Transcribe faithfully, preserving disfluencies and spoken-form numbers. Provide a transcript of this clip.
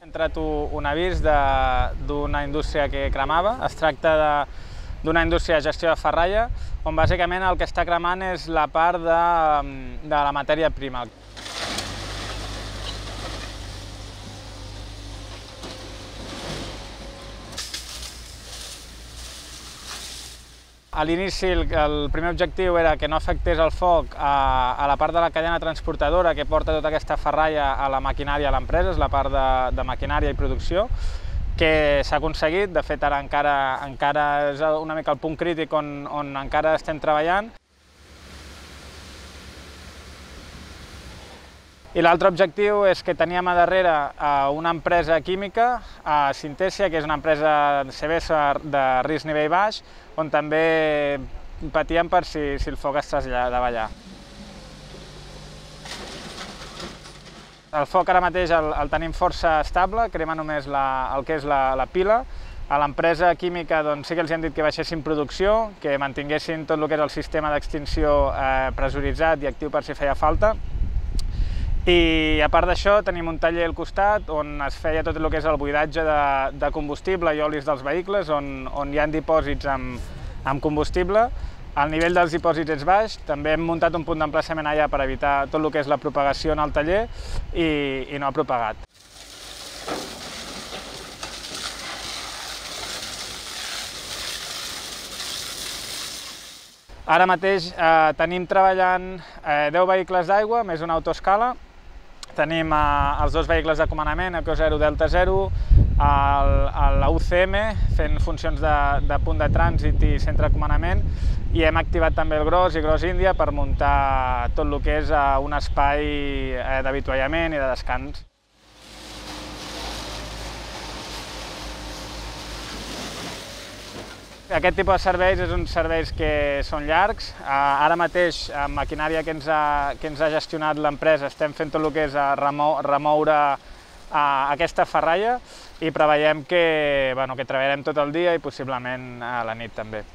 He entrat un avís d'una indústria que cremava. Es tracta d'una indústria de gestió de ferralla, on bàsicament el que està cremant és la part de, de la matèria prima. A l'inici el primer objectiu era que no afectés el foc a, a la part de la cadena transportadora que porta tota aquesta ferralla a la maquinària a l'empresa, és la part de, de maquinària i producció, que s'ha aconseguit. De fet, ara encara, encara és una mica el punt crític on, on encara estem treballant. I l'altre objectiu és que teníem a darrere una empresa química, Sintesia, que és una empresa C V S de risc nivell baix, on també patíem per si, si el foc es traslladava allà. El foc ara mateix el, el tenim força estable, crema només la, el que és la, la pila. A l'empresa química doncs, sí que els hem dit que baixessin producció, que mantinguessin tot el que és el sistema d'extinció eh, pressuritzat i actiu per si feia falta. I a part d'això tenim un taller al costat on es feia tot el que és el buidatge de, de combustible i olis dels vehicles, on, on hi ha dipòsits amb, amb combustible. El nivell dels dipòsits és baix, també hem muntat un punt d'emplaçament allà per evitar tot el que és la propagació en el taller i, i no ha propagat. Ara mateix eh, tenim treballant eh, deu vehicles d'aigua més una autoescala. Tenim eh, els dos vehicles de comandament, Eco zero, Delta zero, la U C M fent funcions de, de punt de trànsit i centre de comandament, i hem activat també el Gros i Gros Índia per muntar tot el que és eh, un espai eh, d'avituallament i de descans. Aquest tipus de serveis és uns serveis que són llargs. Ara mateix, amb maquinària que ens ha, que ens ha gestionat l'empresa, estem fent tot el que és remou, remoure aquesta ferralla i preveiem que, bueno, que treballarem tot el dia i possiblement a la nit també.